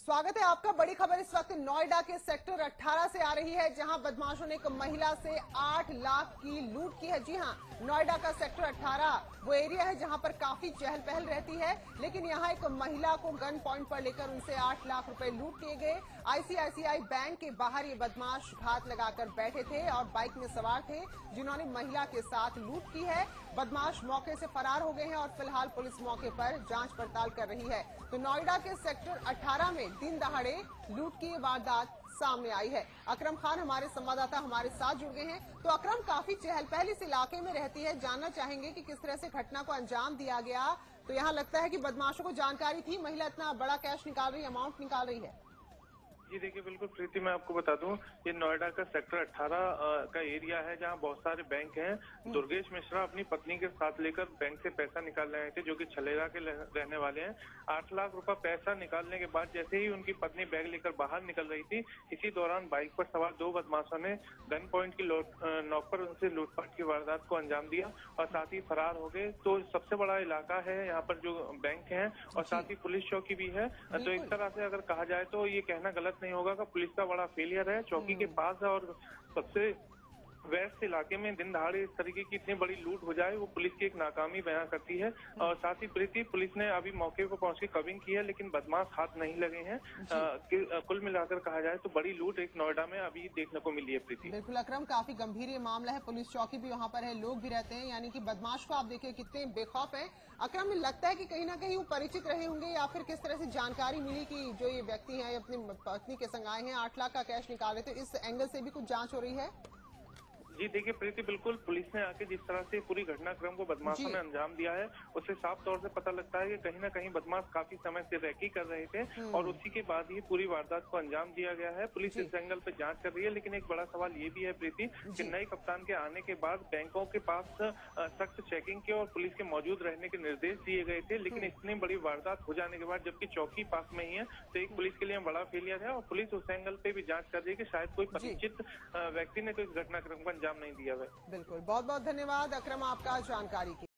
स्वागत है आपका। बड़ी खबर इस वक्त नोएडा के सेक्टर 18 से आ रही है, जहां बदमाशों ने एक महिला से 8 लाख की लूट की है। जी हां, नोएडा का सेक्टर 18 वो एरिया है जहां पर काफी चहल पहल रहती है, लेकिन यहां एक महिला को गन पॉइंट पर लेकर उनसे 8 लाख रुपए लूट किए गए। आईसीआईसीआई बैंक के बाहर ये बदमाश घात लगाकर बैठे थे और बाइक में सवार थे, जिन्होंने महिला के साथ लूट की है। बदमाश मौके से फरार हो गए हैं और फिलहाल पुलिस मौके पर जांच पड़ताल कर रही है। तो नोएडा के सेक्टर 18 में दिन दहाड़े लूट की वारदात सामने आई है। अकरम खान हमारे संवाददाता हमारे साथ जुड़ गए हैं। तो अकरम, काफी चहल पहल इस इलाके में रहती है, जानना चाहेंगे कि किस तरह से घटना को अंजाम दिया गया। तो यहाँ लगता है कि बदमाशों को जानकारी थी, महिला इतना बड़ा कैश निकाल रही है, अमाउंट निकाल रही है। जी देखिए, बिल्कुल प्रीति, मैं आपको बता दूं, ये नोएडा का सेक्टर 18 का एरिया है जहां बहुत सारे बैंक हैं। दुर्गेश मिश्रा अपनी पत्नी के साथ लेकर बैंक से पैसा निकाल रहे थे, जो कि छलेरा के रहने वाले हैं। 8 लाख रुपए पैसा निकालने के बाद जैसे ही उनकी पत्नी बैग लेकर बाहर निकल रही थी, इसी दौरान बाइक पर सवार दो बदमाशों ने गन पॉइंट की नोक पर उनसे लूटपाट की वारदात को अंजाम दिया और साथ ही फरार हो गए। तो सबसे बड़ा इलाका है यहाँ पर जो बैंक है और साथ ही पुलिस चौकी भी है। तो एक तरह से अगर कहा जाए तो ये कहना गलत नहीं होगा कि पुलिस का बड़ा फेलियर है। चौकी के पास है और सबसे वेस्ट इलाके में दिन दहाड़े इस तरीके की इतनी बड़ी लूट हो जाए, वो पुलिस की एक नाकामी बयां करती है। और साथ ही प्रीति, पुलिस ने अभी मौके पर पहुंच के कविंग की है, लेकिन बदमाश हाथ नहीं लगे हैं। कुल मिलाकर कहा जाए तो बड़ी लूट एक नोएडा में अभी देखने को मिली है। प्रीति, बिल्कुल अकरम, काफी गंभीर ये मामला है। पुलिस चौकी भी वहां पर है, लोग भी रहते हैं, यानी कि बदमाश को आप देखिए कितने बेखौफ हैं। अकरम, लगता है कि कहीं ना कहीं वो परिचित रहे होंगे या फिर किस तरह से जानकारी मिली कि जो ये व्यक्ति हैं अपनी पत्नी के संग आए हैं, 8 लाख का कैश निकाल रहे थे, इस एंगल से भी कुछ जांच हो रही है? जी देखिए प्रीति, बिल्कुल पुलिस ने आके जिस तरह से पूरी घटनाक्रम को बदमाशों ने अंजाम दिया है, उससे साफ तौर से पता लगता है कि कहीं ना कहीं बदमाश काफी समय से रैकी कर रहे थे और उसी के बाद ही पूरी वारदात को अंजाम दिया गया है। पुलिस इस एंगल पे जांच कर रही है, लेकिन एक बड़ा सवाल ये भी है प्रीति कि नए कप्तान के आने के बाद बैंकों के पास सख्त चेकिंग के और पुलिस के मौजूद रहने के निर्देश दिए गए थे, लेकिन इतनी बड़ी वारदात हो जाने के बाद जबकि चौकी पास में ही है, तो एक पुलिस के लिए बड़ा फेलियर है। और पुलिस उस एंगल पे भी जांच कर रही है कि शायद कोई परिचित व्यक्ति ने तो इस घटनाक्रम को अंजाम नहीं दिया है। बिल्कुल, बहुत बहुत धन्यवाद अकरम आपका जानकारी के